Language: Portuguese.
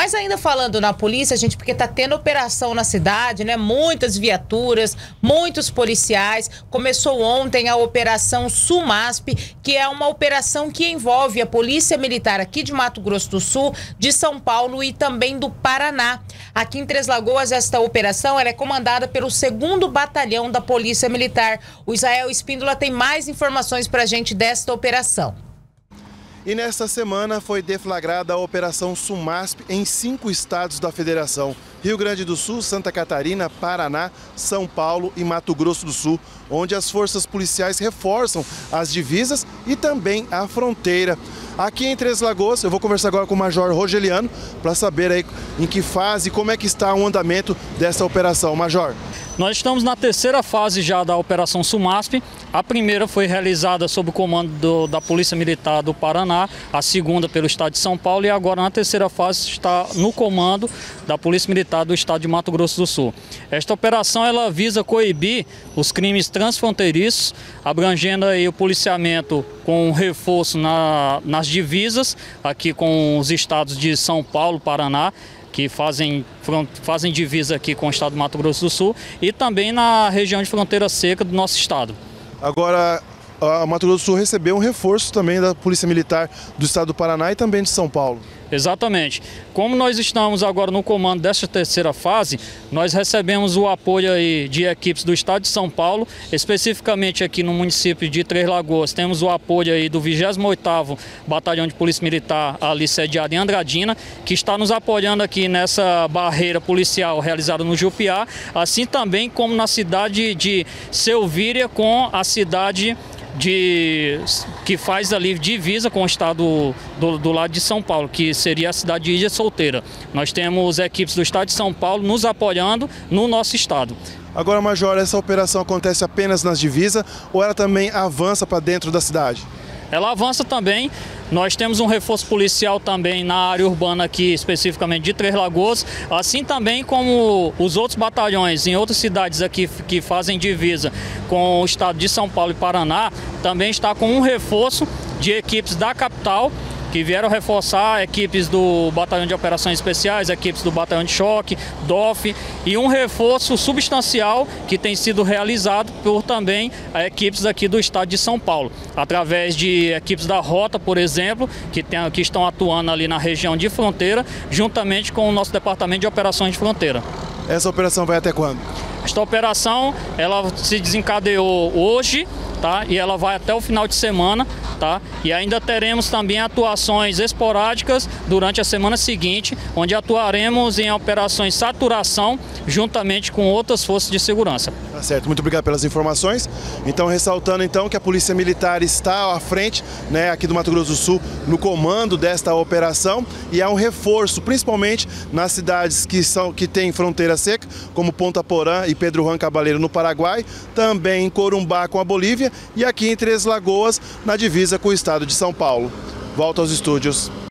Mas ainda falando na polícia, gente, porque tá tendo operação na cidade, né? Muitas viaturas, muitos policiais. Começou ontem a Operação SUMASP, que é uma operação que envolve a Polícia Militar aqui de Mato Grosso do Sul, de São Paulo e também do Paraná. Aqui em Três Lagoas, esta operação ela é comandada pelo 2º Batalhão da Polícia Militar. O Israel Espíndola tem mais informações pra gente desta operação. E nesta semana foi deflagrada a Operação SUMASP em 5 estados da Federação: Rio Grande do Sul, Santa Catarina, Paraná, São Paulo e Mato Grosso do Sul, onde as forças policiais reforçam as divisas e também a fronteira. Aqui em Três Lagoas, eu vou conversar agora com o Major Rogeliano para saber aí em que fase e como é que está o andamento dessa operação. Major. Nós estamos na 3ª fase já da Operação SUMASP. A primeira foi realizada sob o comando da Polícia Militar do Paraná, a segunda pelo Estado de São Paulo e agora na 3ª fase está no comando da Polícia Militar do Estado de Mato Grosso do Sul. Esta operação ela visa coibir os crimes transfronteiriços, abrangendo aí o policiamento com reforço nas divisas, aqui com os estados de São Paulo, Paraná, que fazem divisa aqui com o estado do Mato Grosso do Sul e também na região de fronteira seca do nosso estado. Agora, a Mato Grosso do Sul recebeu um reforço também da Polícia Militar do estado do Paraná e também de São Paulo. Exatamente. Como nós estamos agora no comando desta 3ª fase, nós recebemos o apoio aí de equipes do estado de São Paulo, especificamente aqui no município de Três Lagoas, temos o apoio aí do 28º Batalhão de Polícia Militar, ali sediado em Andradina, que está nos apoiando aqui nessa barreira policial realizada no Jupiá, assim também como na cidade de Selvíria com a cidade que faz ali divisa com o estado do lado de São Paulo, que seria a cidade de Ilha Solteira. Nós temos equipes do estado de São Paulo nos apoiando no nosso estado. Agora, Major, essa operação acontece apenas nas divisas ou ela também avança para dentro da cidade? Ela avança também. Nós temos um reforço policial também na área urbana aqui, especificamente de Três Lagoas, assim também como os outros batalhões em outras cidades aqui que fazem divisa com o estado de São Paulo e Paraná, também está com um reforço de equipes da capital, que vieram reforçar equipes do Batalhão de Operações Especiais, equipes do Batalhão de Choque, DOF, e um reforço substancial que tem sido realizado por também equipes aqui do estado de São Paulo, através de equipes da Rota, por exemplo, que estão atuando ali na região de fronteira, juntamente com o nosso Departamento de Operações de Fronteira. Essa operação vai até quando? Esta operação ela se desencadeou hoje, tá? E ela vai até o final de semana, tá? E ainda teremos também atuações esporádicas durante a semana seguinte, onde atuaremos em operações saturação juntamente com outras forças de segurança. Tá certo, muito obrigado pelas informações. Então, ressaltando então que a Polícia Militar está à frente, né, aqui do Mato Grosso do Sul, no comando desta operação, e há um reforço, principalmente nas cidades que têm fronteira seca, como Ponta Porã e Pedro Juan Cabaleiro no Paraguai, também em Corumbá com a Bolívia e aqui em Três Lagoas, na divisa com o estado de São Paulo. Volto aos estúdios.